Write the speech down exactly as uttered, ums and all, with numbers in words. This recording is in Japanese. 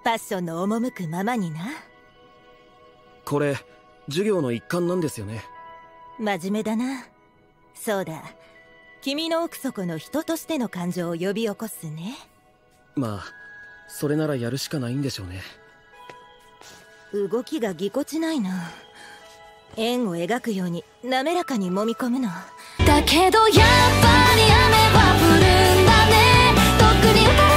パッションの赴くままにな。 これ授業の一環なんですよね。 真面目だな。そうだ、君の奥底の人としての感情を呼び起こすね。 まあそれならやるしかないんでしょうね。 動きがぎこちないな。円を描くように滑らかに揉み込むの。だけどやっぱり雨は降るんだね。特に